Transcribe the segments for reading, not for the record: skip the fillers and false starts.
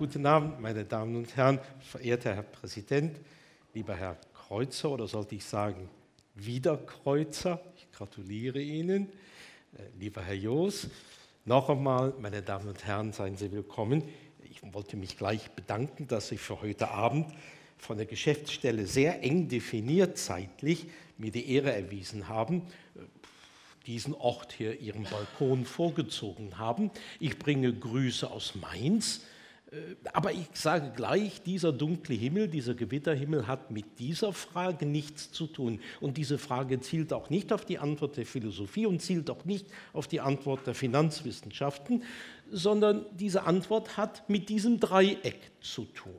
Guten Abend, meine Damen und Herren, verehrter Herr Präsident, lieber Herr Kreuzer, oder sollte ich sagen, Wiederkreuzer, ich gratuliere Ihnen, lieber Herr Joos. Noch einmal, meine Damen und Herren, seien Sie willkommen. Ich wollte mich gleich bedanken, dass Sie für heute Abend von der Geschäftsstelle sehr eng definiert zeitlich mir die Ehre erwiesen haben, diesen Ort hier Ihrem Balkon vorgezogen haben. Ich bringe Grüße aus Mainz, aber ich sage gleich, dieser dunkle Himmel, dieser Gewitterhimmel hat mit dieser Frage nichts zu tun. Und diese Frage zielt auch nicht auf die Antwort der Philosophie und zielt auch nicht auf die Antwort der Finanzwissenschaften, sondern diese Antwort hat mit diesem Dreieck zu tun.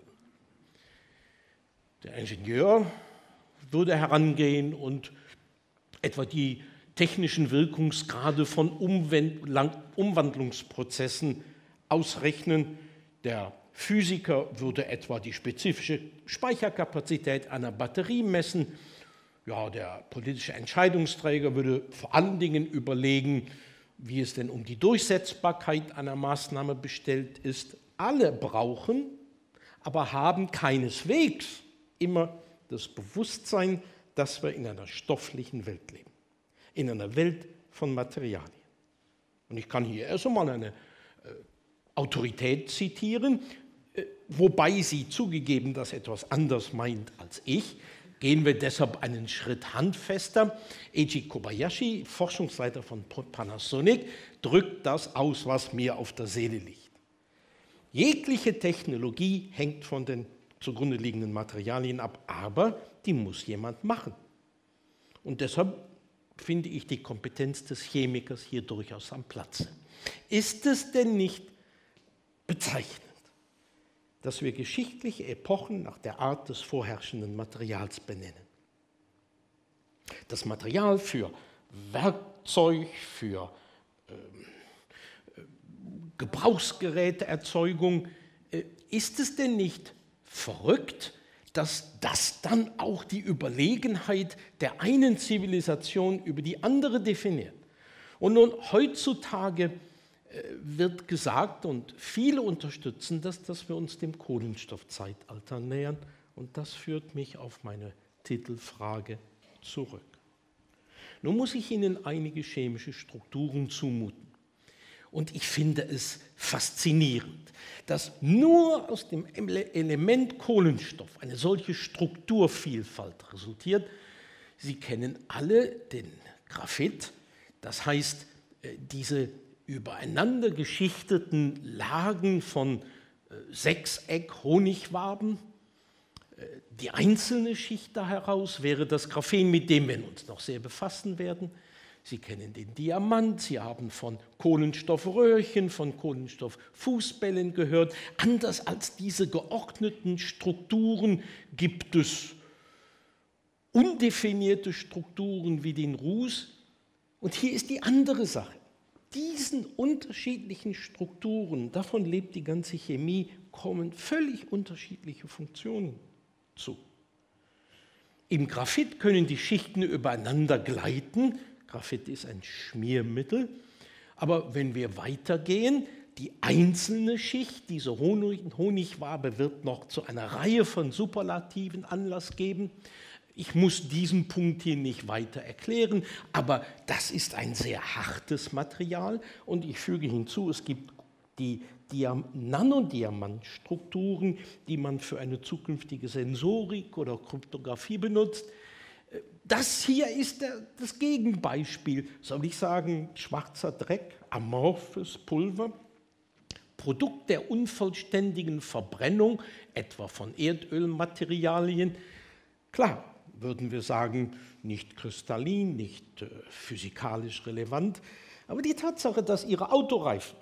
Der Ingenieur würde herangehen und etwa die technischen Wirkungsgrade von Umwandlungsprozessen ausrechnen. Der Physiker würde etwa die spezifische Speicherkapazität einer Batterie messen. Ja, der politische Entscheidungsträger würde vor allen Dingen überlegen, wie es denn um die Durchsetzbarkeit einer Maßnahme bestellt ist. Alle brauchen, aber haben keineswegs immer das Bewusstsein, dass wir in einer stofflichen Welt leben. In einer Welt von Materialien. Und ich kann hier erst einmal eine Autorität zitieren, wobei sie zugegeben das etwas anders meint als ich. Gehen wir deshalb einen Schritt handfester. Eiji Kobayashi, Forschungsleiter von Panasonic, drückt das aus, was mir auf der Seele liegt. Jegliche Technologie hängt von den zugrunde liegenden Materialien ab, aber die muss jemand machen. Und deshalb finde ich die Kompetenz des Chemikers hier durchaus am Platze. Ist es denn nicht bezeichnend, dass wir geschichtliche Epochen nach der Art des vorherrschenden Materials benennen? Das Material für Werkzeug, für Gebrauchsgeräteerzeugung, ist es denn nicht verrückt, dass das dann auch die Überlegenheit der einen Zivilisation über die andere definiert? Und nun heutzutage wird gesagt, und viele unterstützen das, dass wir uns dem Kohlenstoffzeitalter nähern. Und das führt mich auf meine Titelfrage zurück. Nun muss ich Ihnen einige chemische Strukturen zumuten. Und ich finde es faszinierend, dass nur aus dem Element Kohlenstoff eine solche Strukturvielfalt resultiert. Sie kennen alle den Graphit, das heißt, diese übereinander geschichteten Lagen von Sechseck-Honigwaben. Die einzelne Schicht da heraus wäre das Graphen, mit dem wir uns noch sehr befassen werden. Sie kennen den Diamant, Sie haben von Kohlenstoffröhrchen, von Kohlenstofffußbällen gehört. Anders als diese geordneten Strukturen gibt es undefinierte Strukturen wie den Ruß. Und hier ist die andere Sache. Diesen unterschiedlichen Strukturen, davon lebt die ganze Chemie, kommen völlig unterschiedliche Funktionen zu. Im Graphit können die Schichten übereinander gleiten. Graphit ist ein Schmiermittel. Aber wenn wir weitergehen, die einzelne Schicht, diese Honigwabe, wird noch zu einer Reihe von Superlativen Anlass geben. Ich muss diesen Punkt hier nicht weiter erklären, aber das ist ein sehr hartes Material. Und ich füge hinzu, es gibt die Nanodiamantstrukturen, die man für eine zukünftige Sensorik oder Kryptographie benutzt. Das hier ist das Gegenbeispiel, soll ich sagen, schwarzer Dreck, amorphes Pulver, Produkt der unvollständigen Verbrennung, etwa von Erdölmaterialien. Klar, würden wir sagen, nicht kristallin, nicht physikalisch relevant, aber die Tatsache, dass Ihre Autoreifen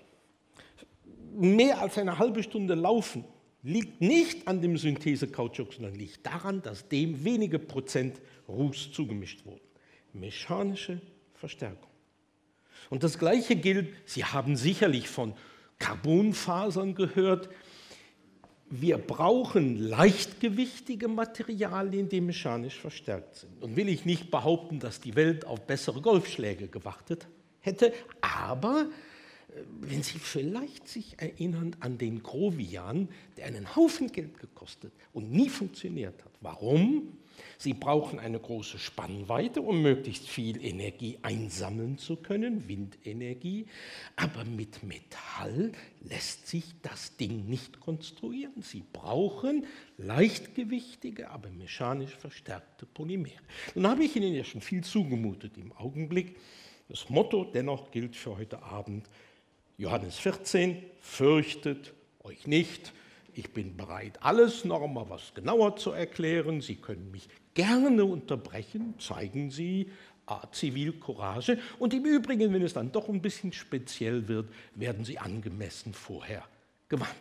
mehr als eine halbe Stunde laufen, liegt nicht an dem Synthesekautschuk, sondern liegt daran, dass dem wenige Prozent Ruß zugemischt wurden. Mechanische Verstärkung. Und das Gleiche gilt, Sie haben sicherlich von Carbonfasern gehört, wir brauchen leichtgewichtige Materialien, die mechanisch verstärkt sind. Und will ich nicht behaupten, dass die Welt auf bessere Golfschläge gewartet hätte, aber wenn Sie vielleicht sich erinnern an den Grovian, der einen Haufen Geld gekostet und nie funktioniert hat. Warum? Sie brauchen eine große Spannweite, um möglichst viel Energie einsammeln zu können, Windenergie. Aber mit Metall lässt sich das Ding nicht konstruieren. Sie brauchen leichtgewichtige, aber mechanisch verstärkte Polymere. Nun habe ich Ihnen ja schon viel zugemutet im Augenblick. Das Motto dennoch gilt für heute Abend: Johannes 14, fürchtet euch nicht. Ich bin bereit, alles noch einmal was genauer zu erklären. Sie können mich gerne unterbrechen, zeigen Sie Zivilcourage. Und im Übrigen, wenn es dann doch ein bisschen speziell wird, werden Sie angemessen vorher gewarnt.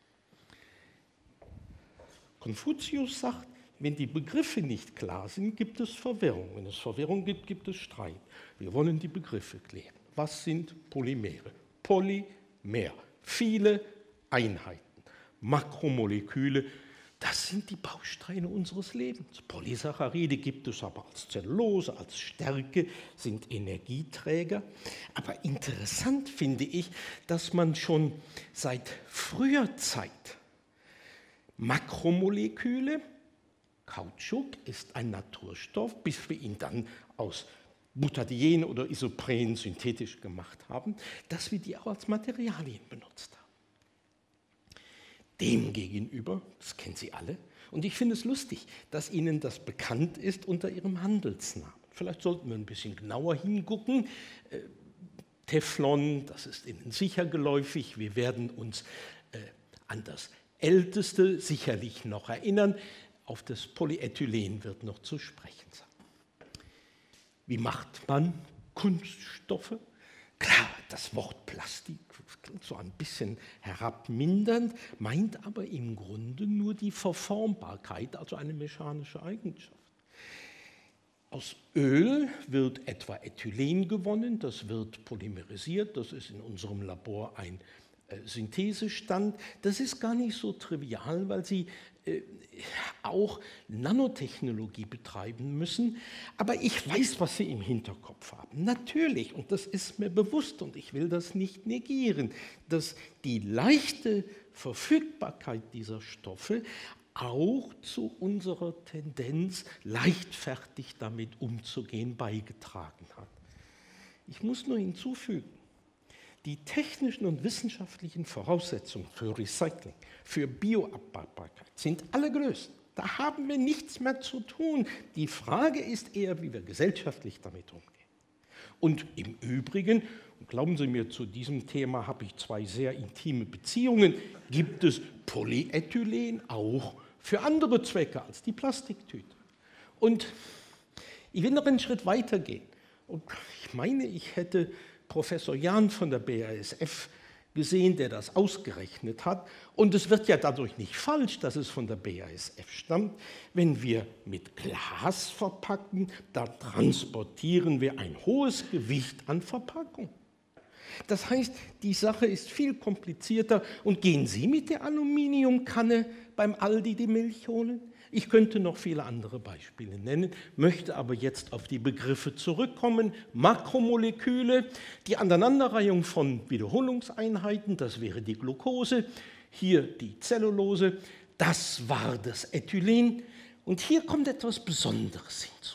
Konfuzius sagt, wenn die Begriffe nicht klar sind, gibt es Verwirrung. Wenn es Verwirrung gibt, gibt es Streit. Wir wollen die Begriffe klären. Was sind Polymere? Polymer, viele Einheiten. Makromoleküle, das sind die Bausteine unseres Lebens. Polysaccharide gibt es aber als Zellulose, als Stärke, sind Energieträger. Aber interessant finde ich, dass man schon seit früher Zeit Makromoleküle, Kautschuk ist ein Naturstoff, bis wir ihn dann aus Butadien oder Isopren synthetisch gemacht haben, dass wir die auch als Materialien benutzt haben. Demgegenüber, das kennen Sie alle, und ich finde es lustig, dass Ihnen das bekannt ist unter Ihrem Handelsnamen. Vielleicht sollten wir ein bisschen genauer hingucken. Teflon, das ist Ihnen sicher geläufig. Wir werden uns an das Älteste sicherlich noch erinnern. Auf das Polyethylen wird noch zu sprechen sein. Wie macht man Kunststoffe? Klar, das Wort Plastik klingt so ein bisschen herabmindernd, meint aber im Grunde nur die Verformbarkeit, also eine mechanische Eigenschaft. Aus Öl wird etwa Ethylen gewonnen, das wird polymerisiert, das ist in unserem Labor ein Synthesestand. Das ist gar nicht so trivial, weil Sie auch Nanotechnologie betreiben müssen. Aber ich weiß, was Sie im Hinterkopf haben. Natürlich, und das ist mir bewusst und ich will das nicht negieren, dass die leichte Verfügbarkeit dieser Stoffe auch zu unserer Tendenz, leichtfertig damit umzugehen, beigetragen hat. Ich muss nur hinzufügen, die technischen und wissenschaftlichen Voraussetzungen für Recycling, für Bioabbaubarkeit sind allergrößten. Da haben wir nichts mehr zu tun. Die Frage ist eher, wie wir gesellschaftlich damit umgehen. Und im Übrigen, und glauben Sie mir, zu diesem Thema habe ich zwei sehr intime Beziehungen, gibt es Polyethylen auch für andere Zwecke als die Plastiktüte. Und ich will noch einen Schritt weiter gehen. Und ich meine, ich hätte Professor Jahn von der BASF gesehen, der das ausgerechnet hat. Und es wird ja dadurch nicht falsch, dass es von der BASF stammt. Wenn wir mit Glas verpacken, da transportieren wir ein hohes Gewicht an Verpackung. Das heißt, die Sache ist viel komplizierter. Und gehen Sie mit der Aluminiumkanne beim Aldi die Milch holen? Ich könnte noch viele andere Beispiele nennen, möchte aber jetzt auf die Begriffe zurückkommen. Makromoleküle, die Aneinanderreihung von Wiederholungseinheiten, das wäre die Glucose, hier die Zellulose, das war das Ethylen. Und hier kommt etwas Besonderes hinzu.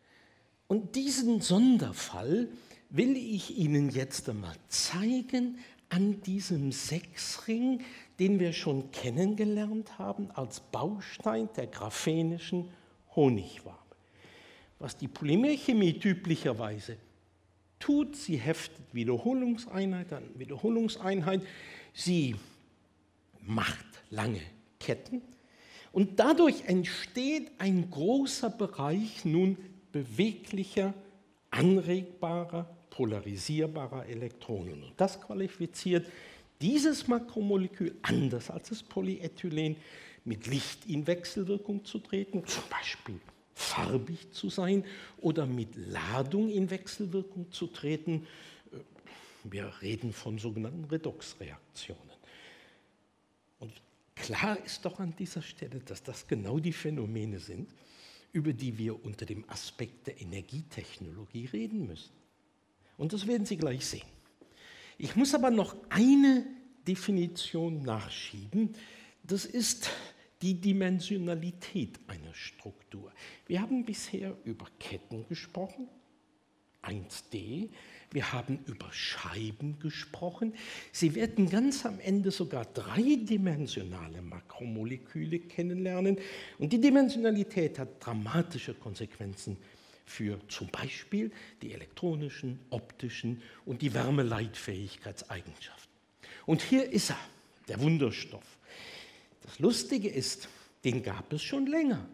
Und diesen Sonderfall will ich Ihnen jetzt einmal zeigen an diesem Sechsring, den wir schon kennengelernt haben als Baustein der graphenischen Honigwabe. Was die Polymerchemie typischerweise tut, sie heftet Wiederholungseinheit an Wiederholungseinheit, sie macht lange Ketten und dadurch entsteht ein großer Bereich nun beweglicher, anregbarer, polarisierbarer Elektronen. Und das qualifiziert dieses Makromolekül, anders als das Polyethylen, mit Licht in Wechselwirkung zu treten, zum Beispiel farbig zu sein oder mit Ladung in Wechselwirkung zu treten. Wir reden von sogenannten Redoxreaktionen. Und klar ist doch an dieser Stelle, dass das genau die Phänomene sind, über die wir unter dem Aspekt der Energietechnologie reden müssen. Und das werden Sie gleich sehen. Ich muss aber noch eine Definition nachschieben. Das ist die Dimensionalität einer Struktur. Wir haben bisher über Ketten gesprochen, 1D. Wir haben über Scheiben gesprochen. Sie werden ganz am Ende sogar dreidimensionale Makromoleküle kennenlernen. Und die Dimensionalität hat dramatische Konsequenzen für zum Beispiel die elektronischen, optischen und die Wärmeleitfähigkeitseigenschaften. Und hier ist er, der Wunderstoff. Das Lustige ist, den gab es schon länger.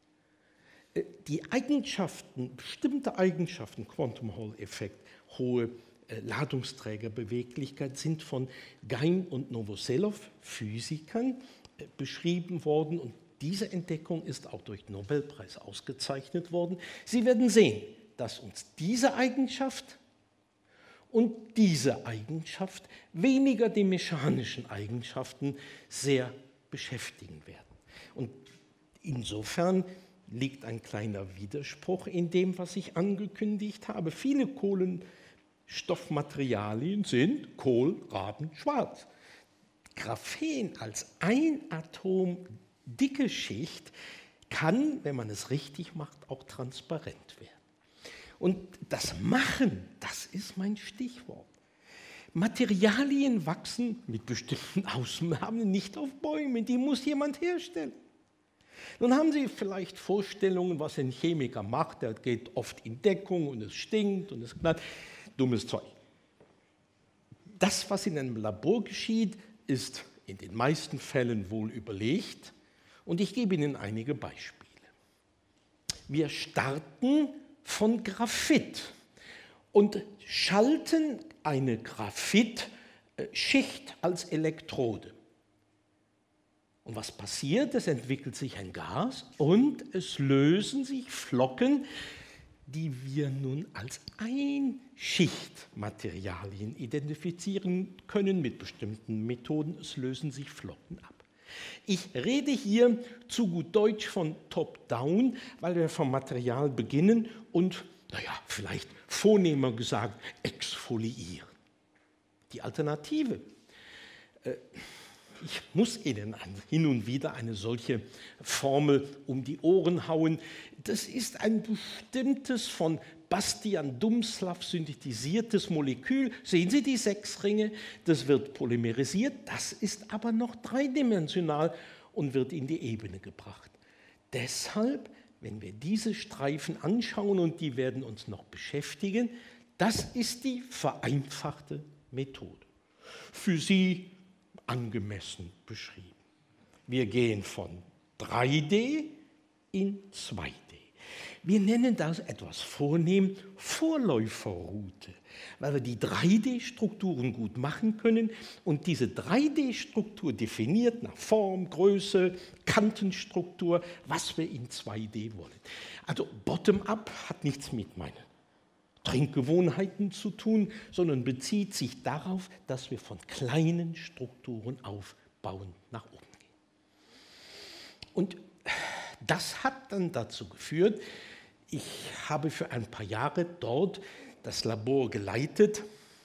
Die Eigenschaften, bestimmte Eigenschaften, Quantum-Hall-Effekt, hohe Ladungsträgerbeweglichkeit, sind von Geim und Novoselov, Physikern, beschrieben worden. Und diese Entdeckung ist auch durch den Nobelpreis ausgezeichnet worden. Sie werden sehen, dass uns diese Eigenschaft und diese Eigenschaft weniger die mechanischen Eigenschaften sehr beschäftigen werden. Und insofern liegt ein kleiner Widerspruch in dem, was ich angekündigt habe. Viele Kohlenstoffmaterialien sind kohlrabenschwarz. Graphen als ein Atom dicke Schicht kann, wenn man es richtig macht, auch transparent werden. Und das Machen, das ist mein Stichwort. Materialien wachsen mit bestimmten Ausnahmen nicht auf Bäumen, die muss jemand herstellen. Nun haben Sie vielleicht Vorstellungen, was ein Chemiker macht. Der geht oft in Deckung und es stinkt und es knallt. Dummes Zeug. Das, was in einem Labor geschieht, ist in den meisten Fällen wohl überlegt. Und ich gebe Ihnen einige Beispiele. Wir starten von Graphit und schalten eine Graphitschicht als Elektrode. Und was passiert? Es entwickelt sich ein Gas und es lösen sich Flocken, die wir nun als Einschichtmaterialien identifizieren können mit bestimmten Methoden. Es lösen sich Flocken ab. Ich rede hier zu gut Deutsch von Top-Down, weil wir vom Material beginnen und, vielleicht vornehmer gesagt, exfoliieren. Die Alternative. Ich muss Ihnen hin und wieder eine solche Formel um die Ohren hauen. Das ist ein bestimmtes von Bastian Dumslav synthetisiertes Molekül. Sehen Sie die 6 Ringe? Das wird polymerisiert. Das ist aber noch dreidimensional und wird in die Ebene gebracht. Deshalb, wenn wir diese Streifen anschauen, und die werden uns noch beschäftigen, das ist die vereinfachte Methode. Für Sie angemessen beschrieben. Wir gehen von 3D in 2D. Wir nennen das etwas vornehm Vorläuferroute, weil wir die 3D-Strukturen gut machen können und diese 3D-Struktur definiert nach Form, Größe, Kantenstruktur, was wir in 2D wollen. Also Bottom-up hat nichts mit meinen Trinkgewohnheiten zu tun, sondern bezieht sich darauf, dass wir von kleinen Strukturen aufbauen nach oben gehen. Und das hat dann dazu geführt, ich habe für ein paar Jahre dort das Labor geleitet.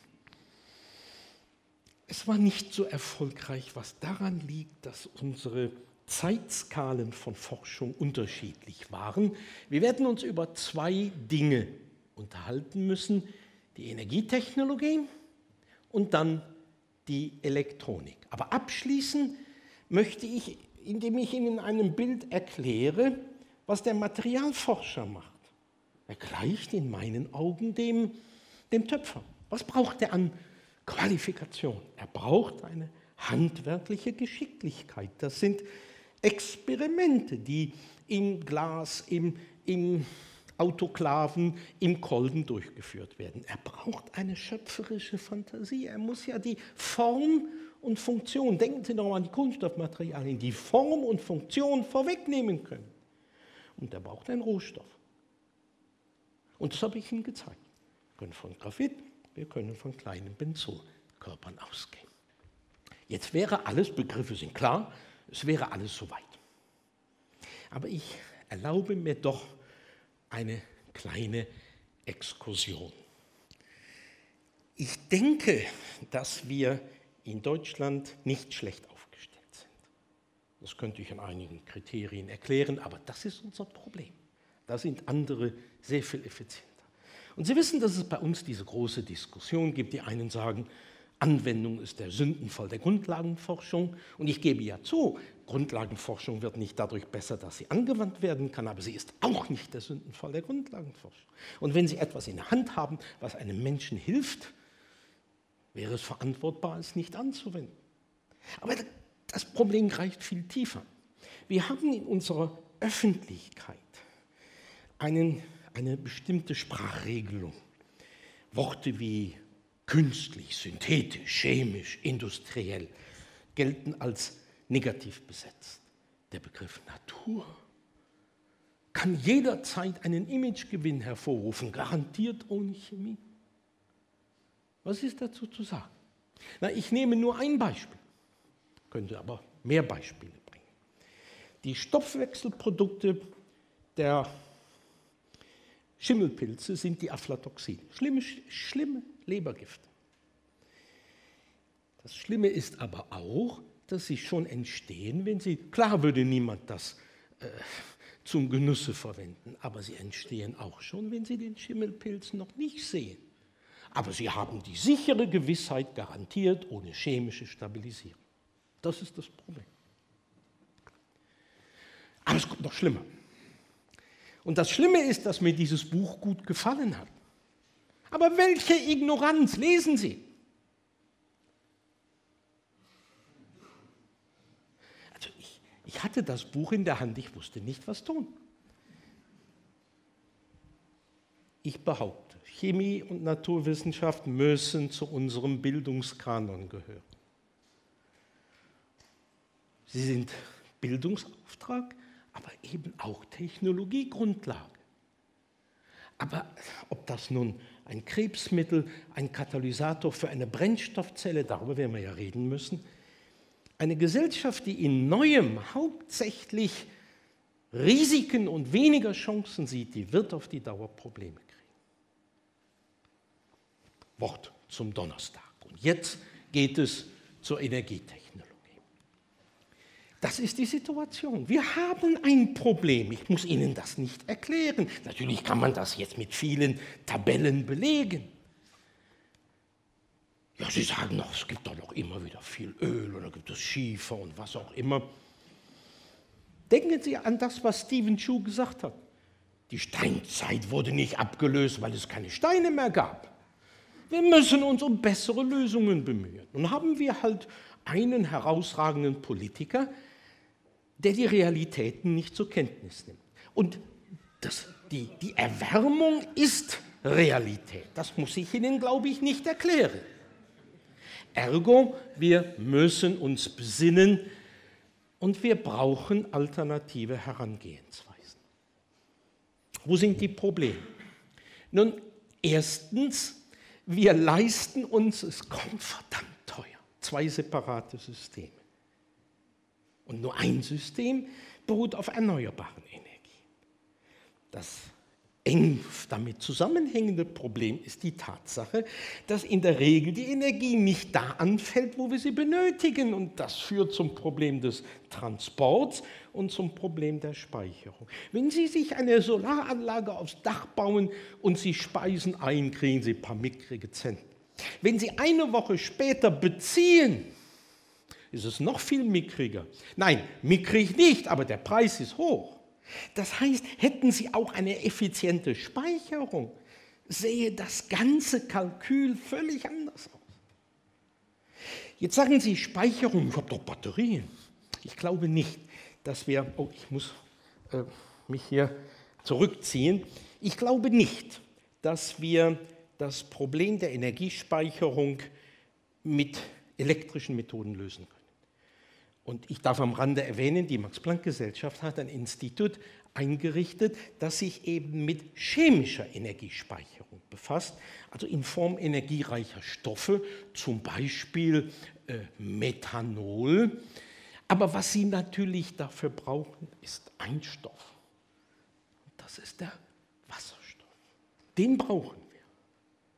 Es war nicht so erfolgreich, was daran liegt, dass unsere Zeitskalen von Forschung unterschiedlich waren. Wir werden uns über 2 Dinge unterhalten müssen, die Energietechnologie und dann die Elektronik. Aber abschließen möchte ich, indem ich Ihnen in einem Bild erkläre, was der Materialforscher macht. Er gleicht in meinen Augen dem Töpfer. Was braucht er an Qualifikation? Er braucht eine handwerkliche Geschicklichkeit. Das sind Experimente, die im Glas, im Autoklaven, im Kolben durchgeführt werden. Er braucht eine schöpferische Fantasie. Er muss ja die Form und Funktion, denken Sie noch an die Kunststoffmaterialien, die Form und Funktion vorwegnehmen können. Und er braucht einen Rohstoff. Und das habe ich Ihnen gezeigt. Wir können von Graphit, wir können von kleinen Benzolkörpern ausgehen. Jetzt wäre alles, Begriffe sind klar, es wäre alles soweit. Aber ich erlaube mir doch eine kleine Exkursion. Ich denke, dass wir in Deutschland nicht schlecht aufgestellt sind. Das könnte ich an einigen Kriterien erklären, aber das ist unser Problem. Da sind andere sehr viel effizienter. Und Sie wissen, dass es bei uns diese große Diskussion gibt. Die einen sagen, Anwendung ist der Sündenfall der Grundlagenforschung. Und ich gebe ja zu, Grundlagenforschung wird nicht dadurch besser, dass sie angewandt werden kann, aber sie ist auch nicht der Sündenfall der Grundlagenforschung. Und wenn Sie etwas in der Hand haben, was einem Menschen hilft, wäre es verantwortbar, es nicht anzuwenden. Aber das Problem reicht viel tiefer. Wir haben in unserer Öffentlichkeit eine bestimmte Sprachregelung. Worte wie künstlich, synthetisch, chemisch, industriell gelten als negativ besetzt. Der Begriff Natur kann jederzeit einen Imagegewinn hervorrufen, garantiert ohne Chemie. Was ist dazu zu sagen? Na, ich nehme nur ein Beispiel, könnte aber mehr Beispiele bringen. Die Stoffwechselprodukte der Schimmelpilze sind die Aflatoxine, schlimme Lebergifte. Das Schlimme ist aber auch, dass sie schon entstehen, wenn sie, klar würde niemand das zum Genusse verwenden, aber sie entstehen auch schon, wenn Sie den Schimmelpilz noch nicht sehen. Aber Sie haben die sichere Gewissheit garantiert ohne chemische Stabilisierung. Das ist das Problem. Aber es kommt noch schlimmer. Und das Schlimme ist, dass mir dieses Buch gut gefallen hat. Aber welche Ignoranz, lesen Sie. Also ich hatte das Buch in der Hand, ich wusste nicht, was tun. Ich behaupte, Chemie und Naturwissenschaft müssen zu unserem Bildungskanon gehören. Sie sind Bildungsauftrag, aber eben auch Technologiegrundlage. Aber ob das nun ein Krebsmittel, ein Katalysator für eine Brennstoffzelle, darüber werden wir ja reden müssen, eine Gesellschaft, die in Neuem hauptsächlich Risiken und weniger Chancen sieht, die wird auf die Dauer Probleme kriegen. Wort zum Donnerstag. Und jetzt geht es zur Energietechnologie. Das ist die Situation. Wir haben ein Problem. Ich muss Ihnen das nicht erklären. Natürlich kann man das jetzt mit vielen Tabellen belegen. Ja, Sie sagen noch, es gibt doch noch immer wieder viel Öl oder gibt es Schiefer und was auch immer. Denken Sie an das, was Stephen Chu gesagt hat. Die Steinzeit wurde nicht abgelöst, weil es keine Steine mehr gab. Wir müssen uns um bessere Lösungen bemühen. Und haben wir halt einen herausragenden Politiker, der die Realitäten nicht zur Kenntnis nimmt. Und die Erwärmung ist Realität. Das muss ich Ihnen, glaube ich, nicht erklären. Ergo, wir müssen uns besinnen und wir brauchen alternative Herangehensweisen. Wo sind die Probleme? Nun, erstens, wir leisten uns, es kommt verdammt teuer, 2 separate Systeme. Und nur ein System beruht auf erneuerbaren Energien. Das eng damit zusammenhängende Problem ist die Tatsache, dass in der Regel die Energie nicht da anfällt, wo wir sie benötigen. Und das führt zum Problem des Transports und zum Problem der Speicherung. Wenn Sie sich eine Solaranlage aufs Dach bauen und Sie speisen ein, kriegen Sie ein paar mickrige Cent. Wenn Sie eine Woche später beziehen, ist es noch viel mickriger. Nein, mickrig nicht, aber der Preis ist hoch. Das heißt, hätten Sie auch eine effiziente Speicherung, sähe das ganze Kalkül völlig anders aus. Jetzt sagen Sie Speicherung, ich habe doch Batterien. Ich glaube nicht, dass wir, ich muss mich hier zurückziehen, ich glaube nicht, dass wir das Problem der Energiespeicherung mit elektrischen Methoden lösen können. Und ich darf am Rande erwähnen, die Max-Planck-Gesellschaft hat ein Institut eingerichtet, das sich eben mit chemischer Energiespeicherung befasst, also in Form energiereicher Stoffe, zum Beispiel Methanol. Aber was Sie natürlich dafür brauchen, ist ein Stoff. Und das ist der Wasserstoff. Den brauchen wir.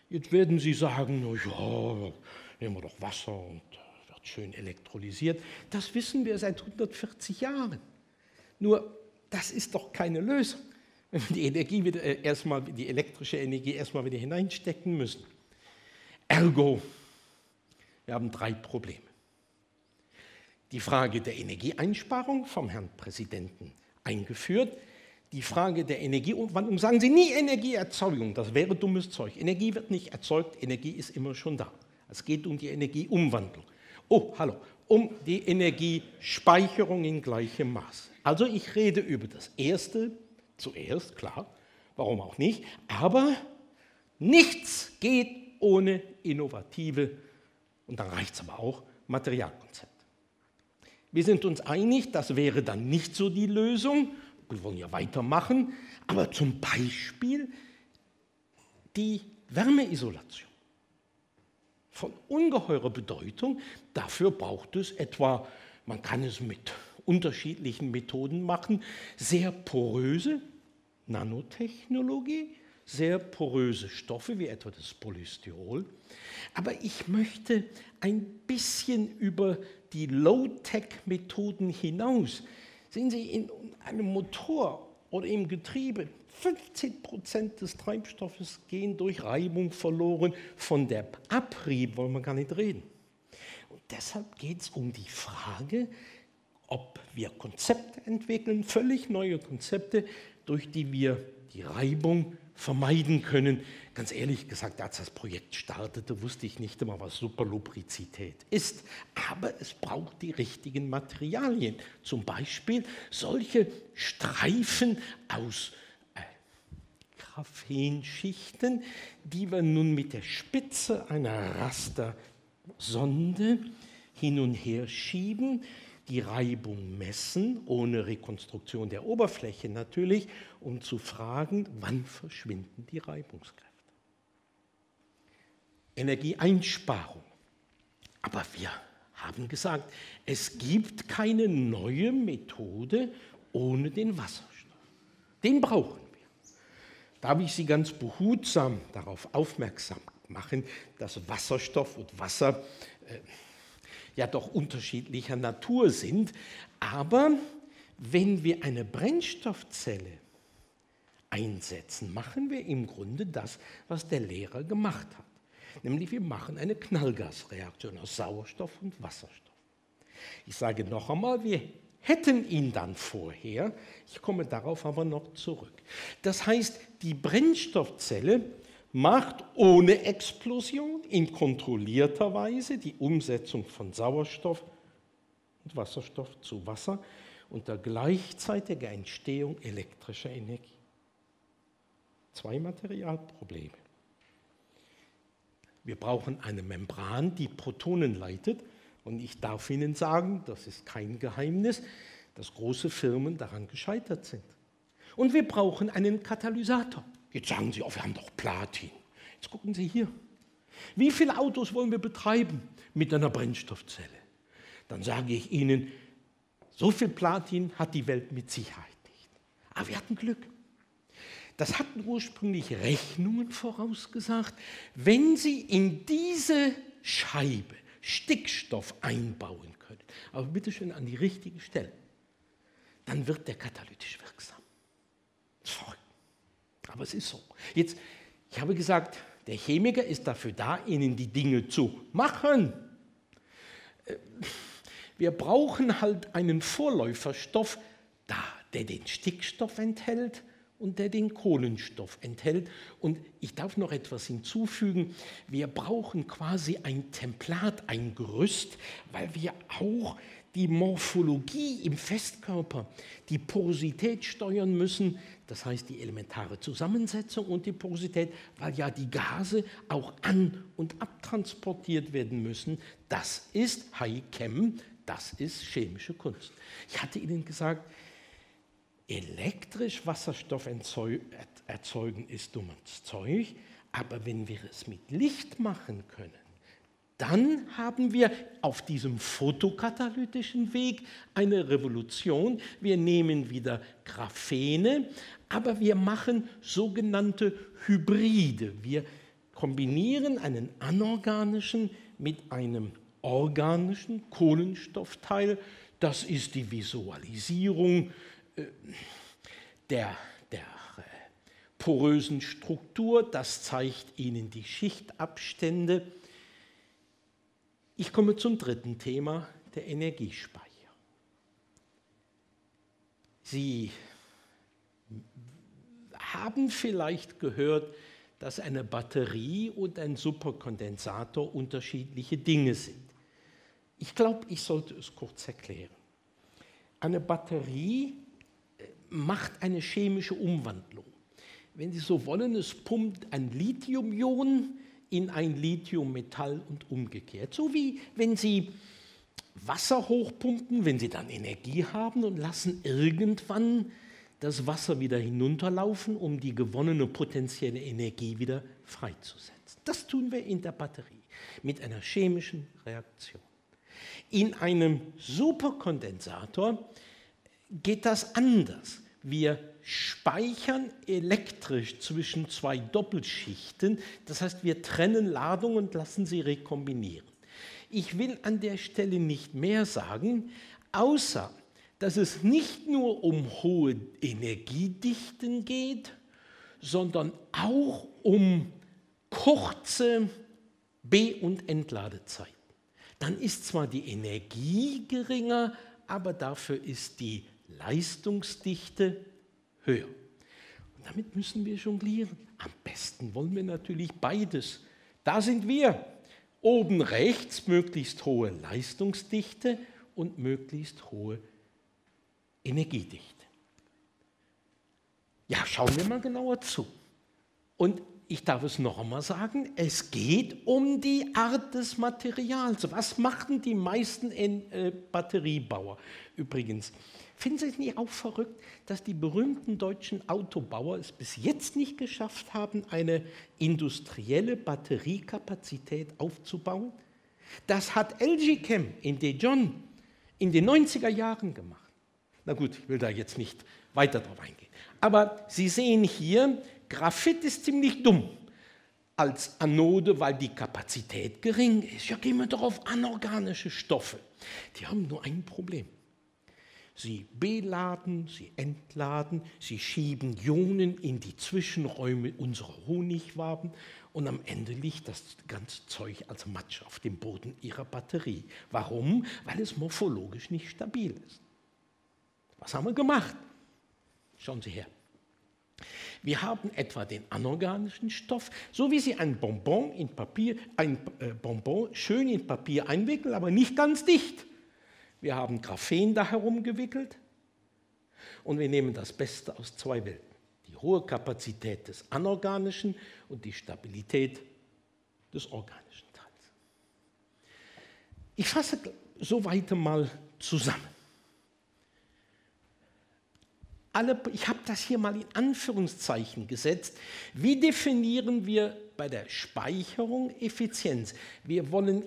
Jetzt werden Sie sagen, na ja, nehmen wir doch Wasser und wird schön elektrolysiert. Das wissen wir seit 140 Jahren. Nur, das ist doch keine Lösung, wenn wir die elektrische Energie erstmal wieder hineinstecken müssen. Ergo, wir haben 3 Probleme. Die Frage der Energieeinsparung vom Herrn Präsidenten eingeführt, die Frage der Energieumwandlung, sagen Sie nie Energieerzeugung, das wäre dummes Zeug. Energie wird nicht erzeugt, Energie ist immer schon da. Es geht um die Energieumwandlung. Oh, hallo, um die Energiespeicherung in gleichem Maß. Also ich rede über das Erste zuerst, klar, warum auch nicht, aber nichts geht ohne innovative, und dann reicht es aber auch, Materialkonzepte. Wir sind uns einig, das wäre dann nicht so die Lösung. Wir wollen ja weitermachen, aber zum Beispiel die Wärmeisolation von ungeheurer Bedeutung. Dafür braucht es etwa, man kann es mit unterschiedlichen Methoden machen, sehr poröse Nanotechnologie, sehr poröse Stoffe wie etwa das Polystyrol. Aber ich möchte ein bisschen über die Low-Tech-Methoden hinaus. Sehen Sie, in einem Motor oder im Getriebe, 15% des Treibstoffes gehen durch Reibung verloren. Von der Abrieb wollen wir gar nicht reden. Und deshalb geht es um die Frage, ob wir Konzepte entwickeln, völlig neue Konzepte, durch die wir die Reibung vermeiden können. Ganz ehrlich gesagt, als das Projekt startete, wusste ich nicht immer, was Superlubrizität ist. Aber es braucht die richtigen Materialien. Zum Beispiel solche Streifen aus Graphenschichten, die wir nun mit der Spitze einer Rastersonde hin und her schieben, die Reibung messen, ohne Rekonstruktion der Oberfläche natürlich, um zu fragen, wann verschwinden die Reibungskräfte. Energieeinsparung. Aber wir haben gesagt, es gibt keine neue Methode ohne den Wasserstoff. Den brauchen wir. Darf ich Sie ganz behutsam darauf aufmerksam machen, dass Wasserstoff und Wasser ja doch unterschiedlicher Natur sind. Aber wenn wir eine Brennstoffzelle einsetzen, machen wir im Grunde das, was der Lehrer gemacht hat. Nämlich wir machen eine Knallgasreaktion aus Sauerstoff und Wasserstoff. Ich sage noch einmal, wir hätten ihn dann vorher, ich komme darauf aber noch zurück. Das heißt, die Brennstoffzelle macht ohne Explosion in kontrollierter Weise die Umsetzung von Sauerstoff und Wasserstoff zu Wasser unter gleichzeitiger Entstehung elektrischer Energie. 2 Materialprobleme. Wir brauchen eine Membran, die Protonen leitet. Und ich darf Ihnen sagen, das ist kein Geheimnis, dass große Firmen daran gescheitert sind. Und wir brauchen einen Katalysator. Jetzt sagen Sie, oh, wir haben doch Platin. Jetzt gucken Sie hier. Wie viele Autos wollen wir betreiben mit einer Brennstoffzelle? Dann sage ich Ihnen, so viel Platin hat die Welt mit Sicherheit nicht. Aber wir hatten Glück. Das hatten ursprünglich Rechnungen vorausgesagt. Wenn Sie in diese Scheibe Stickstoff einbauen können, aber bitte schön an die richtige Stelle, dann wird der katalytisch wirksam. Das ist verrückt. Aber es ist so. Jetzt, ich habe gesagt, der Chemiker ist dafür da, Ihnen die Dinge zu machen. Wir brauchen halt einen Vorläuferstoff, der den Stickstoff enthält und der den Kohlenstoff enthält. Und ich darf noch etwas hinzufügen. Wir brauchen quasi ein Templat, ein Gerüst, weil wir auch die Morphologie im Festkörper, die Porosität steuern müssen, das heißt die elementare Zusammensetzung und die Porosität, weil ja die Gase auch an- und abtransportiert werden müssen. Das ist High Chem, das ist chemische Kunst. Ich hatte Ihnen gesagt, elektrisch Wasserstoff erzeugen ist dummes Zeug, aber wenn wir es mit Licht machen können, dann haben wir auf diesem photokatalytischen Weg eine Revolution. Wir nehmen wieder Graphene, aber wir machen sogenannte Hybride. Wir kombinieren einen anorganischen mit einem organischen Kohlenstoffteil. Das ist die Visualisierung der porösen Struktur. Das zeigt Ihnen die Schichtabstände. Ich komme zum dritten Thema, der Energiespeicher. Sie haben vielleicht gehört, dass eine Batterie und ein Superkondensator unterschiedliche Dinge sind. Ich glaube, ich sollte es kurz erklären. Eine Batterie macht eine chemische Umwandlung. Wenn Sie so wollen, es pumpt ein Lithium-Ion in ein Lithiummetall und umgekehrt. So wie wenn Sie Wasser hochpumpen, wenn Sie dann Energie haben und lassen irgendwann das Wasser wieder hinunterlaufen, um die gewonnene potenzielle Energie wieder freizusetzen. Das tun wir in der Batterie mit einer chemischen Reaktion. In einem Superkondensator geht das anders. Wir speichern elektrisch zwischen zwei Doppelschichten, das heißt, wir trennen Ladungen und lassen sie rekombinieren. Ich will an der Stelle nicht mehr sagen, außer dass es nicht nur um hohe Energiedichten geht, sondern auch um kurze B- und Entladezeiten. Dann ist zwar die Energie geringer, aber dafür ist die Leistungsdichte höher. Und damit müssen wir jonglieren. Am besten wollen wir natürlich beides. Da sind wir. Oben rechts möglichst hohe Leistungsdichte und möglichst hohe Energiedichte. Ja, schauen wir mal genauer zu. Und ich darf es noch einmal sagen, es geht um die Art des Materials. Was machen die meisten Batteriebauer? Übrigens, finden Sie es nicht auch verrückt, dass die berühmten deutschen Autobauer es bis jetzt nicht geschafft haben, eine industrielle Batteriekapazität aufzubauen? Das hat LG Chem in Daejeon in den 90er Jahren gemacht. Na gut, ich will da jetzt nicht weiter drauf eingehen. Aber Sie sehen hier, Graphit ist ziemlich dumm als Anode, weil die Kapazität gering ist. Ja, gehen wir doch auf anorganische Stoffe. Die haben nur ein Problem. Sie beladen, sie entladen, sie schieben Ionen in die Zwischenräume unserer Honigwaben und am Ende liegt das ganze Zeug als Matsch auf dem Boden ihrer Batterie. Warum? Weil es morphologisch nicht stabil ist. Was haben wir gemacht? Schauen Sie her. Wir haben etwa den anorganischen Stoff, so wie Sie ein Bonbon schön in Papier einwickeln, aber nicht ganz dicht. Wir haben Graphen da herumgewickelt und wir nehmen das Beste aus zwei Welten. Die hohe Kapazität des anorganischen und die Stabilität des organischen Teils. Ich fasse so weiter mal zusammen. Ich habe das hier mal in Anführungszeichen gesetzt. Wie definieren wir bei der Speicherung Effizienz? Wir wollen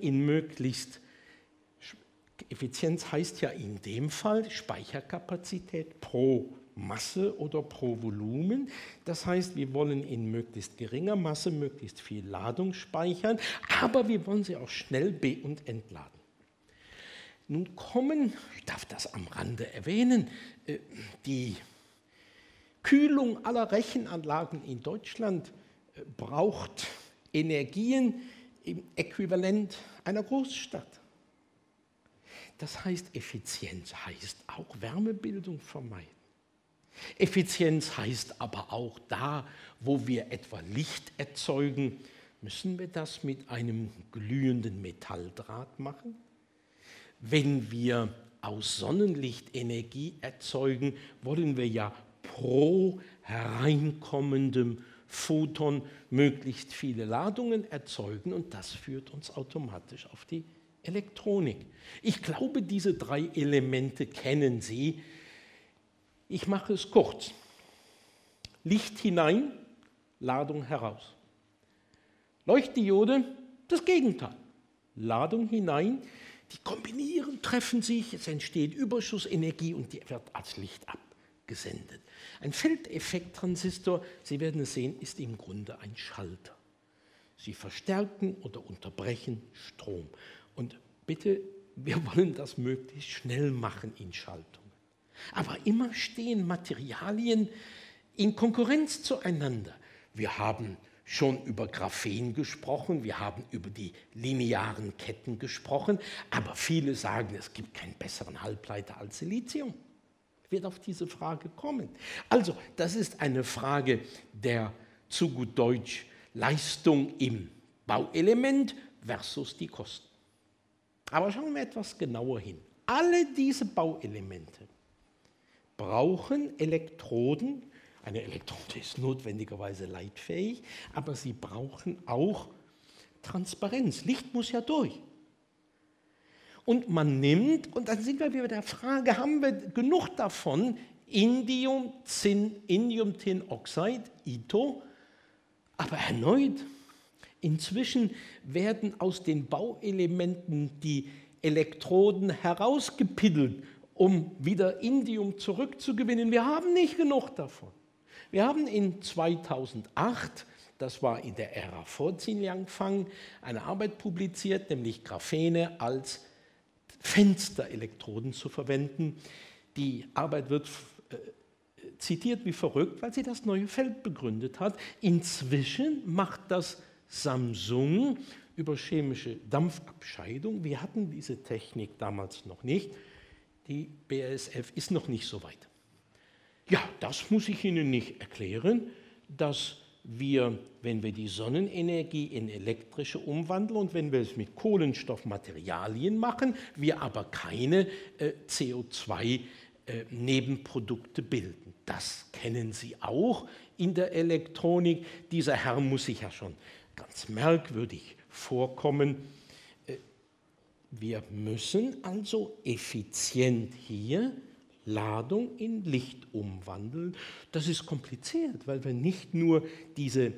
Effizienz heißt ja in dem Fall Speicherkapazität pro Masse oder pro Volumen. Das heißt, wir wollen in möglichst geringer Masse möglichst viel Ladung speichern, aber wir wollen sie auch schnell be- und entladen. Nun ich darf das am Rande erwähnen, die Kühlung aller Rechenanlagen in Deutschland braucht Energien im Äquivalent einer Großstadt. Das heißt, Effizienz heißt auch Wärmebildung vermeiden. Effizienz heißt aber auch da, wo wir etwa Licht erzeugen, müssen wir das mit einem glühenden Metalldraht machen? Wenn wir aus Sonnenlicht Energie erzeugen, wollen wir ja pro hereinkommendem Photon möglichst viele Ladungen erzeugen und das führt uns automatisch auf die Elektronik. Ich glaube, diese drei Elemente kennen Sie. Ich mache es kurz. Licht hinein, Ladung heraus. Leuchtdiode, das Gegenteil. Ladung hinein, die kombinieren, treffen sich, es entsteht Überschussenergie und die wird als Licht abgesendet. Ein Feldeffekttransistor, Sie werden es sehen, ist im Grunde ein Schalter. Sie verstärken oder unterbrechen Strom. Und bitte, wir wollen das möglichst schnell machen in Schaltungen. Aber immer stehen Materialien in Konkurrenz zueinander. Wir haben schon über Graphen gesprochen, wir haben über die linearen Ketten gesprochen, aber viele sagen, es gibt keinen besseren Halbleiter als Silizium. Ich werde auf diese Frage kommen. Also, das ist eine Frage der, zu gut Deutsch, Leistung im Bauelement versus die Kosten. Aber schauen wir etwas genauer hin. Alle diese Bauelemente brauchen Elektroden. Eine Elektrode ist notwendigerweise leitfähig, aber sie brauchen auch Transparenz. Licht muss ja durch. Und man nimmt, und dann sind wir wieder bei der Frage, haben wir genug davon, Indium-Tin-Oxide, ITO, aber erneut, inzwischen werden aus den Bauelementen die Elektroden herausgepiddelt, um wieder Indium zurückzugewinnen. Wir haben nicht genug davon. Wir haben in 2008, das war in der Ära vor Xinjiang-Fang, eine Arbeit publiziert, nämlich Graphene als Fensterelektroden zu verwenden. Die Arbeit wird zitiert wie verrückt, weil sie das neue Feld begründet hat. Inzwischen macht das Samsung über chemische Dampfabscheidung. Wir hatten diese Technik damals noch nicht. Die BASF ist noch nicht so weit. Ja, das muss ich Ihnen nicht erklären, dass wir, wenn wir die Sonnenenergie in elektrische umwandeln und wenn wir es mit Kohlenstoffmaterialien machen, wir aber keine CO2-Nebenprodukte bilden. Das kennen Sie auch in der Elektronik. Dieser Herr muss sich ja schon ganz merkwürdig vorkommen. Wir müssen also effizient hier Ladung in Licht umwandeln. Das ist kompliziert, weil wir nicht nur diese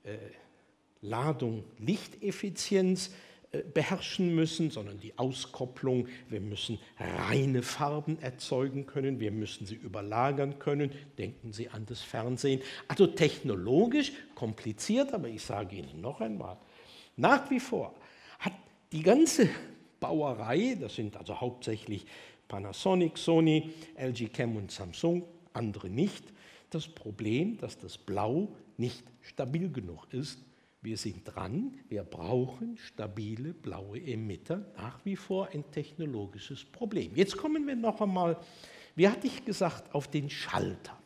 Ladung Lichteffizienz beherrschen müssen, sondern die Auskopplung. Wir müssen reine Farben erzeugen können, wir müssen sie überlagern können. Denken Sie an das Fernsehen. Also technologisch kompliziert, aber ich sage Ihnen noch einmal, nach wie vor hat die ganze Bauerei, das sind also hauptsächlich Panasonic, Sony, LG Chem und Samsung, andere nicht, das Problem, dass das Blau nicht stabil genug ist. Wir sind dran, wir brauchen stabile blaue Emitter, nach wie vor ein technologisches Problem. Jetzt kommen wir noch einmal, wie hatte ich gesagt, auf den Schalter.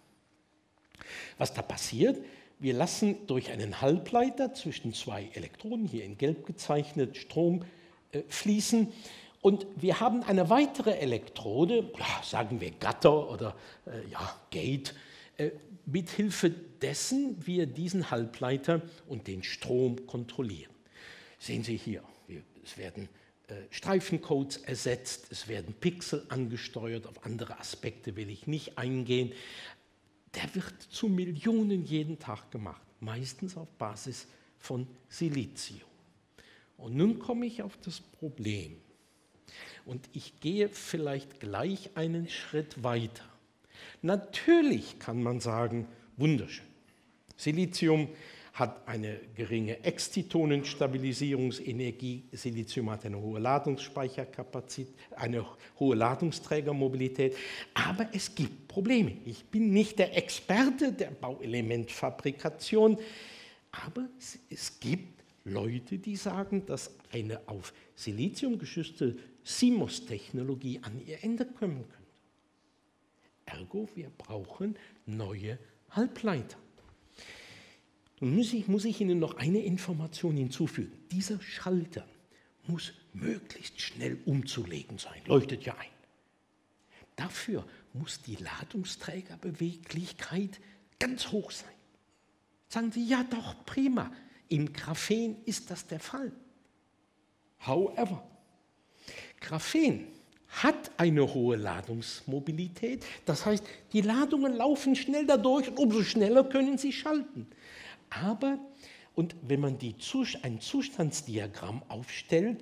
Was da passiert, wir lassen durch einen Halbleiter zwischen zwei Elektroden, hier in gelb gezeichnet, Strom fließen. Und wir haben eine weitere Elektrode, ja, sagen wir Gatter oder Gate, mithilfe dessen wir diesen Halbleiter und den Strom kontrollieren. Sehen Sie hier, es werden Streifencodes ersetzt, es werden Pixel angesteuert, auf andere Aspekte will ich nicht eingehen. Der wird zu Millionen jeden Tag gemacht, meistens auf Basis von Silizium. Und nun komme ich auf das Problem. Und ich gehe vielleicht gleich einen Schritt weiter. Natürlich kann man sagen, wunderschön. Silizium hat eine geringe Excitonenstabilisierungsenergie. Silizium hat eine hohe Ladungsspeicherkapazität, eine hohe Ladungsträgermobilität. Aber es gibt Probleme. Ich bin nicht der Experte der Bauelementfabrikation, aber es gibt Leute, die sagen, dass eine auf Silizium gestützte CMOS-Technologie an ihr Ende kommen könnte. Ergo, wir brauchen neue Halbleiter. Nun muss ich Ihnen noch eine Information hinzufügen. Dieser Schalter muss möglichst schnell umzulegen sein, leuchtet ja ein. Dafür muss die Ladungsträgerbeweglichkeit ganz hoch sein. Sagen Sie, ja doch, prima. Im Graphen ist das der Fall. However, Graphen hat eine hohe Ladungsmobilität, das heißt, die Ladungen laufen schnell dadurch und umso schneller können sie schalten. Aber, und wenn man ein Zustandsdiagramm aufstellt,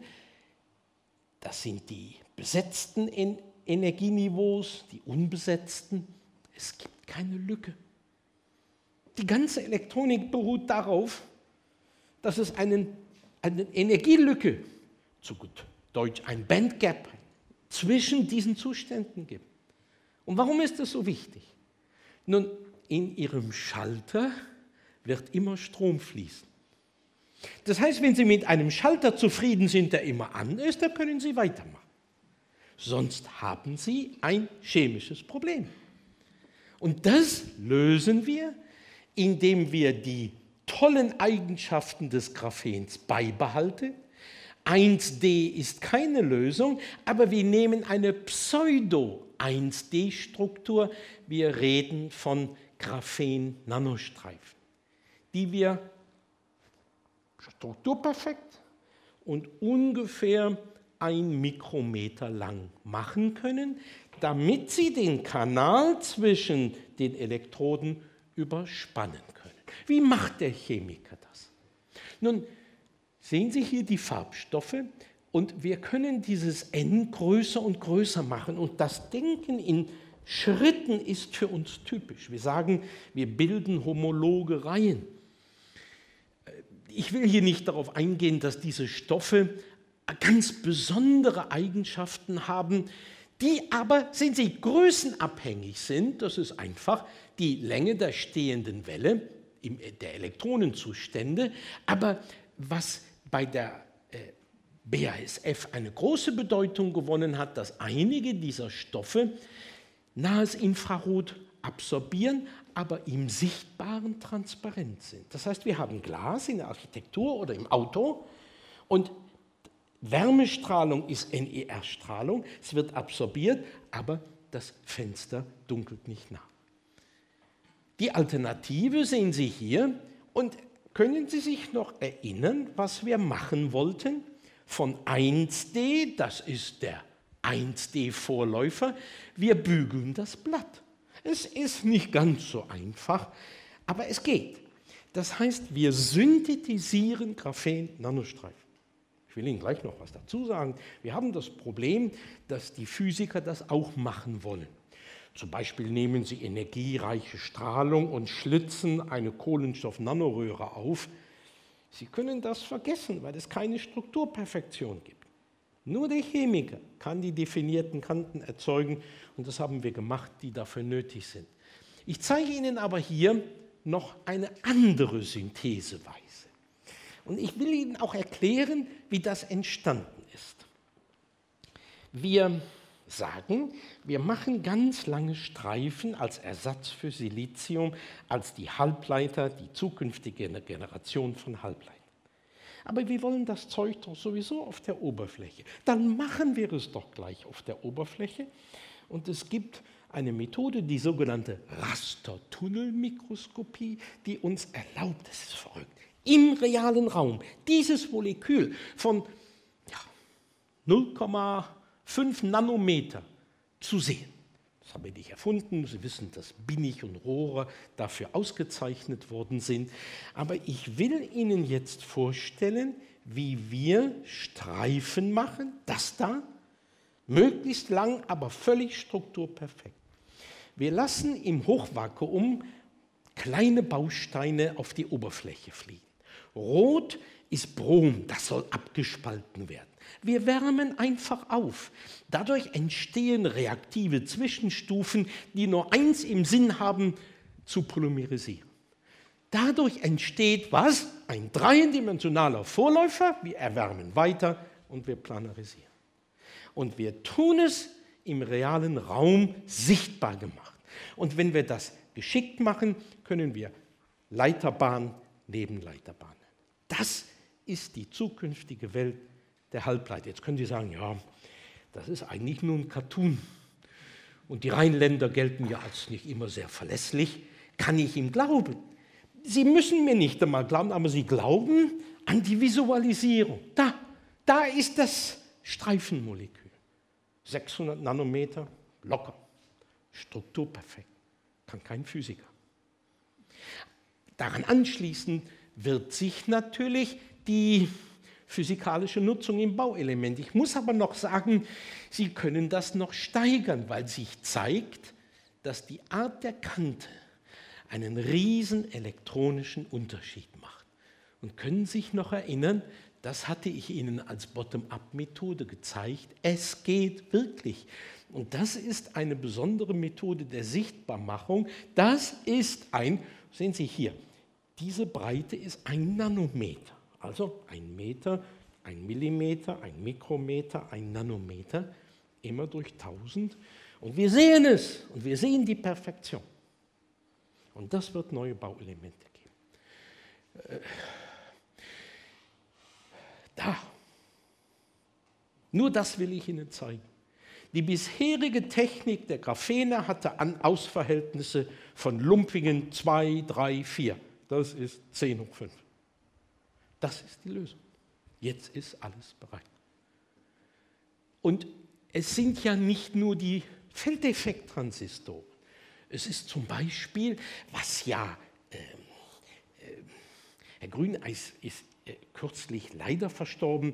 das sind die besetzten Energieniveaus, die unbesetzten, es gibt keine Lücke. Die ganze Elektronik beruht darauf, dass es eine Energielücke, zu gut Deutsch ein Bandgap, zwischen diesen Zuständen gibt. Und warum ist das so wichtig? Nun, in Ihrem Schalter wird immer Strom fließen. Das heißt, wenn Sie mit einem Schalter zufrieden sind, der immer an ist, dann können Sie weitermachen. Sonst haben Sie ein chemisches Problem. Und das lösen wir, indem wir die tollen Eigenschaften des Graphens beibehalten. 1D ist keine Lösung, aber wir nehmen eine Pseudo-1D-Struktur. Wir reden von Graphen-Nanostreifen, die wir strukturperfekt und ungefähr 1 Mikrometer lang machen können, damit sie den Kanal zwischen den Elektroden überspannen können. Wie macht der Chemiker das? Nun, sehen Sie hier die Farbstoffe und wir können dieses N größer und größer machen und das Denken in Schritten ist für uns typisch. Wir sagen, wir bilden homologe Reihen. Ich will hier nicht darauf eingehen, dass diese Stoffe ganz besondere Eigenschaften haben, die aber, sehen Sie, größenabhängig sind. Das ist einfach die Länge der stehenden Welle, der Elektronenzustände. Aber was bei der BASF eine große Bedeutung gewonnen hat, dass einige dieser Stoffe nahes Infrarot absorbieren, aber im Sichtbaren transparent sind. Das heißt, wir haben Glas in der Architektur oder im Auto und Wärmestrahlung ist NER-Strahlung, es wird absorbiert, aber das Fenster dunkelt nicht nach. Die Alternative sehen Sie hier und können Sie sich noch erinnern, was wir machen wollten? Von 1D, das ist der 1D-Vorläufer, wir bügeln das Blatt. Es ist nicht ganz so einfach, aber es geht. Das heißt, wir synthetisieren Graphen-Nanostreifen. Ich will Ihnen gleich noch was dazu sagen. Wir haben das Problem, dass die Physiker das auch machen wollen. Zum Beispiel nehmen sie energiereiche Strahlung und schlitzen eine Kohlenstoff-Nanoröhre auf. Sie können das vergessen, weil es keine Strukturperfektion gibt. Nur der Chemiker kann die definierten Kanten erzeugen und das haben wir gemacht, die dafür nötig sind. Ich zeige Ihnen aber hier noch eine andere Syntheseweise. Und ich will Ihnen auch erklären, wie das entstanden ist. Wir sagen, wir machen ganz lange Streifen als Ersatz für Silizium, als die Halbleiter, die zukünftige Generation von Halbleitern. Aber wir wollen das Zeug doch sowieso auf der Oberfläche. Dann machen wir es doch gleich auf der Oberfläche. Und es gibt eine Methode, die sogenannte Rastertunnelmikroskopie, die uns erlaubt, das ist verrückt, im realen Raum dieses Molekül von 0,5 Nanometer zu sehen. Das habe ich nicht erfunden. Sie wissen, dass Binnig und Rohrer dafür ausgezeichnet worden sind. Aber ich will Ihnen jetzt vorstellen, wie wir Streifen machen, das da, möglichst lang, aber völlig strukturperfekt. Wir lassen im Hochvakuum kleine Bausteine auf die Oberfläche fliegen. Rot ist Brom, das soll abgespalten werden. Wir wärmen einfach auf. Dadurch entstehen reaktive Zwischenstufen, die nur eins im Sinn haben, zu polymerisieren. Dadurch entsteht was? Ein dreidimensionaler Vorläufer, wir erwärmen weiter und wir planarisieren. Und wir tun es im realen Raum sichtbar gemacht. Und wenn wir das geschickt machen, können wir Leiterbahn neben Leiterbahn. Das ist die zukünftige Welt der Halbleiter. Jetzt können Sie sagen, ja, das ist eigentlich nur ein Cartoon. Und die Rheinländer gelten ja als nicht immer sehr verlässlich. Kann ich ihm glauben? Sie müssen mir nicht einmal glauben, aber Sie glauben an die Visualisierung. Da ist das Streifenmolekül. 600 Nanometer, locker. Strukturperfekt. Kann kein Physiker. Daran anschließend wird sich natürlich die physikalische Nutzung im Bauelement. Ich muss aber noch sagen, Sie können das noch steigern, weil sich zeigt, dass die Art der Kante einen riesen elektronischen Unterschied macht. Und können Sie sich noch erinnern, das hatte ich Ihnen als Bottom-up-Methode gezeigt. Es geht wirklich. Und das ist eine besondere Methode der Sichtbarmachung. Das ist sehen Sie hier, diese Breite ist 1 Nanometer. Also 1 Meter, 1 Millimeter, 1 Mikrometer, 1 Nanometer, immer durch 1000. Und wir sehen es und wir sehen die Perfektion. Und das wird neue Bauelemente geben. Da. Nur das will ich Ihnen zeigen. Die bisherige Technik der Graphene hatte Ausverhältnisse von lumpigen 2, 3, 4. Das ist 10 hoch 5. Das ist die Lösung. Jetzt ist alles bereit. Und es sind ja nicht nur die Feldeffekttransistoren. Es ist zum Beispiel, was ja, Herr Grüneis ist kürzlich leider verstorben,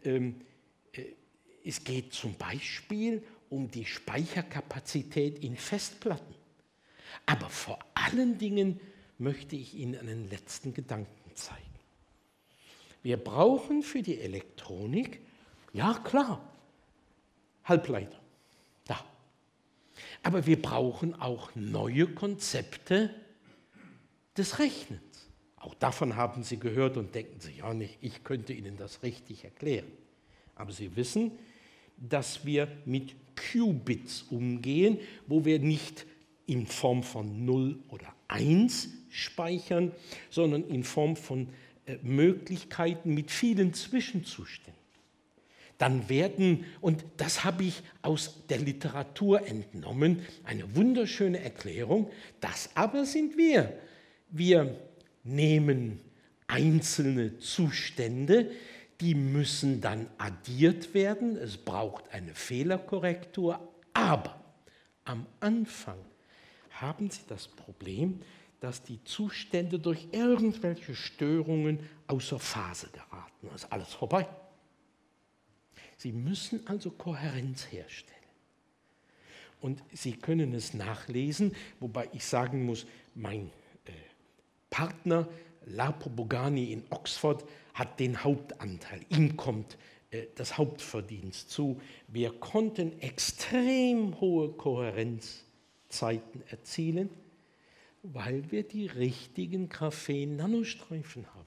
es geht zum Beispiel um die Speicherkapazität in Festplatten. Aber vor allen Dingen möchte ich Ihnen einen letzten Gedanken zeigen. Wir brauchen für die Elektronik, ja klar, Halbleiter. Da. Aber wir brauchen auch neue Konzepte des Rechnens. Auch davon haben Sie gehört und denken Sie, ja nicht, ich könnte Ihnen das richtig erklären. Aber Sie wissen, dass wir mit Qubits umgehen, wo wir nicht in Form von 0 oder 1 speichern, sondern in Form von Möglichkeiten mit vielen Zwischenzuständen. Dann werden, und das habe ich aus der Literatur entnommen, eine wunderschöne Erklärung, das aber sind wir. Wir nehmen einzelne Zustände, die müssen dann addiert werden, es braucht eine Fehlerkorrektur, aber am Anfang haben Sie das Problem, dass die Zustände durch irgendwelche Störungen außer Phase geraten. Das ist alles vorbei. Sie müssen also Kohärenz herstellen. Und Sie können es nachlesen, wobei ich sagen muss, mein Partner Lapo Bogani in Oxford hat den Hauptanteil. Ihm kommt das Hauptverdienst zu. Wir konnten extrem hohe Kohärenzzeiten erzielen, weil wir die richtigen Graphen-Nanostreifen haben.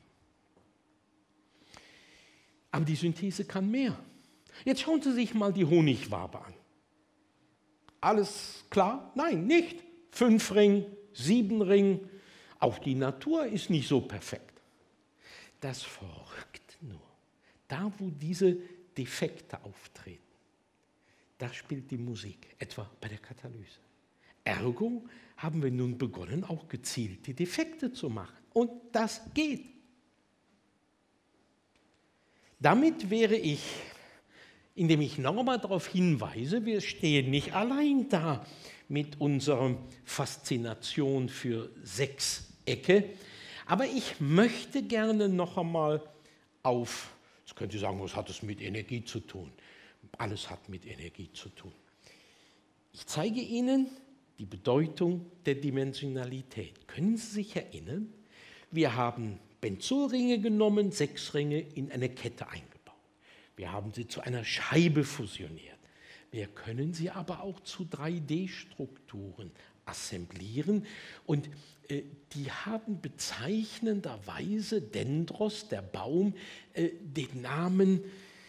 Aber die Synthese kann mehr. Jetzt schauen Sie sich mal die Honigwabe an. Alles klar? Nein, nicht. 5 Ring, 7 Ring. Auch die Natur ist nicht so perfekt. Das Verrückte nur, da wo diese Defekte auftreten, da spielt die Musik, etwa bei der Katalyse. Ergo haben wir nun begonnen, auch gezielt die Defekte zu machen. Und das geht. Damit wäre ich, indem ich nochmal darauf hinweise, wir stehen nicht allein da mit unserer Faszination für Sechsecke, aber ich möchte gerne noch einmal jetzt könnt ihr sagen, was hat es mit Energie zu tun? Alles hat mit Energie zu tun. Ich zeige Ihnen die Bedeutung der Dimensionalität. Können Sie sich erinnern? Wir haben Benzolringe genommen, 6 Ringe in eine Kette eingebaut. Wir haben sie zu einer Scheibe fusioniert. Wir können sie aber auch zu 3D-Strukturen assemblieren und die haben bezeichnenderweise Dendros, der Baum, den Namen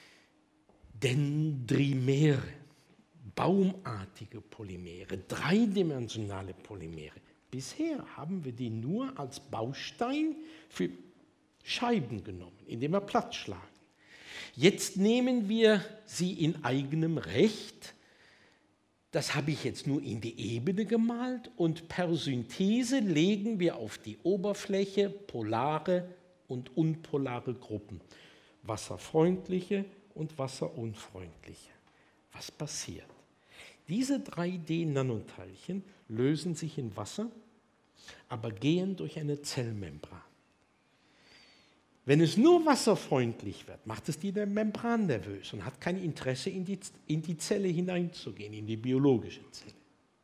Dendrimere, baumartige Polymere, dreidimensionale Polymere. Bisher haben wir die nur als Baustein für Scheiben genommen, indem wir Platz schlagen. Jetzt nehmen wir sie in eigenem Recht. Das habe ich jetzt nur in die Ebene gemalt und per Synthese legen wir auf die Oberfläche polare und unpolare Gruppen, wasserfreundliche und wasserunfreundliche. Was passiert? Diese 3D-Nanoteilchen lösen sich in Wasser, aber gehen durch eine Zellmembran. Wenn es nur wasserfreundlich wird, macht es die Membran nervös und hat kein Interesse, in die Zelle hineinzugehen, in die biologische Zelle.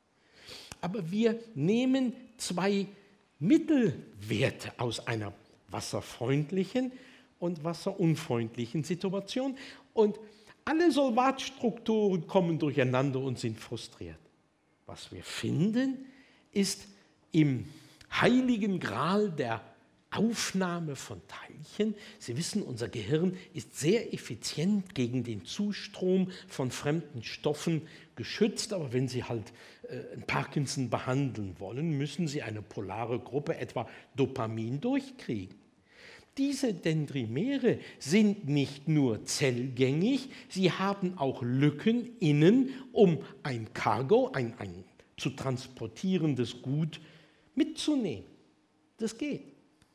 Aber wir nehmen 2 Mittelwerte aus einer wasserfreundlichen und wasserunfreundlichen Situation. Und alle Solvatstrukturen kommen durcheinander und sind frustriert. Was wir finden, ist im heiligen Gral der Aufnahme von Teilchen. Sie wissen, unser Gehirn ist sehr effizient gegen den Zustrom von fremden Stoffen geschützt, aber wenn Sie halt Parkinson behandeln wollen, müssen Sie eine polare Gruppe, etwa Dopamin, durchkriegen. Diese Dendrimere sind nicht nur zellgängig, sie haben auch Lücken innen, um ein Cargo, ein zu transportierendes Gut mitzunehmen. Das geht.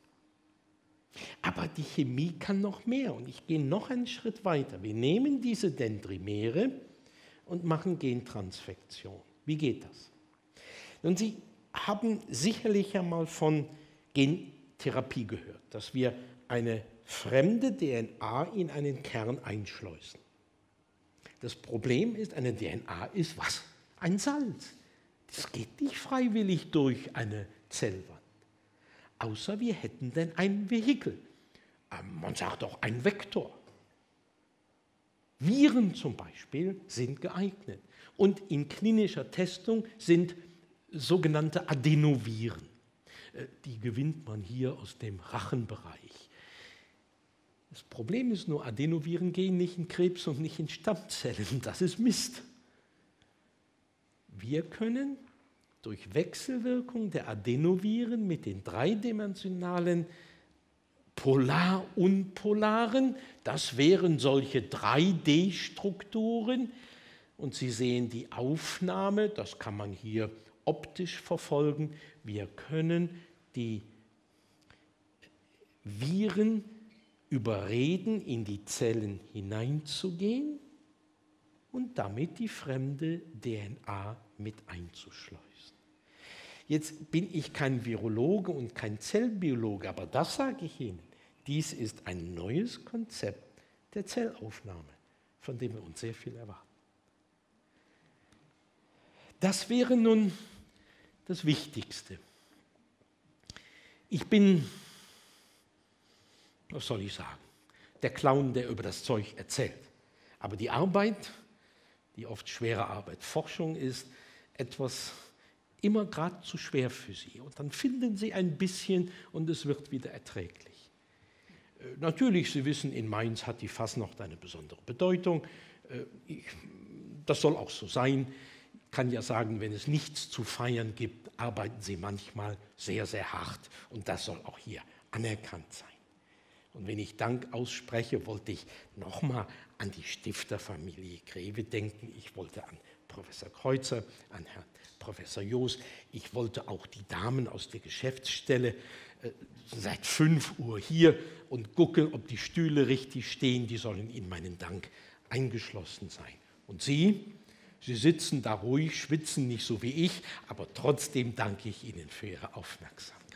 Aber die Chemie kann noch mehr und ich gehe noch einen Schritt weiter. Wir nehmen diese Dendrimere und machen Gentransfektion. Wie geht das? Nun, Sie haben sicherlich einmal von Gentherapie gehört, dass wir eine fremde DNA in einen Kern einschleusen. Das Problem ist, eine DNA ist was? Ein Salz. Das geht nicht freiwillig durch eine Zellwand. Außer wir hätten denn ein Vehikel. Man sagt auch ein Vektor. Viren zum Beispiel sind geeignet. Und in klinischer Testung sind sogenannte Adenoviren. Die gewinnt man hier aus dem Rachenbereich. Das Problem ist nur, Adenoviren gehen nicht in Krebs und nicht in Stammzellen. Das ist Mist. Wir können durch Wechselwirkung der Adenoviren mit den dreidimensionalen polar-unpolaren, das wären solche 3D-Strukturen, und Sie sehen die Aufnahme, das kann man hier optisch verfolgen. Wir können die Viren überreden, in die Zellen hineinzugehen und damit die fremde DNA mit einzuschleusen. Jetzt bin ich kein Virologe und kein Zellbiologe, aber das sage ich Ihnen. Dies ist ein neues Konzept der Zellaufnahme, von dem wir uns sehr viel erwarten. Das wäre nun das Wichtigste. Ich bin, was soll ich sagen, der Clown, der über das Zeug erzählt. Aber die Arbeit, die oft schwere Arbeit, Forschung ist etwas immer gerade zu schwer für Sie. Und dann finden Sie ein bisschen und es wird wieder erträglich. Natürlich, Sie wissen, in Mainz hat die Fasnacht eine besondere Bedeutung. Das soll auch so sein. Ich kann ja sagen, wenn es nichts zu feiern gibt, arbeiten Sie manchmal sehr, sehr hart. Und das soll auch hier anerkannt sein. Und wenn ich Dank ausspreche, wollte ich nochmal an die Stifterfamilie Greve denken. Ich wollte an Professor Kreuzer, an Herrn Professor Joos. Ich wollte auch die Damen aus der Geschäftsstelle seit 5 Uhr hier und gucken, ob die Stühle richtig stehen. Die sollen in meinen Dank eingeschlossen sein. Und Sie sitzen da ruhig, schwitzen nicht so wie ich, aber trotzdem danke ich Ihnen für Ihre Aufmerksamkeit.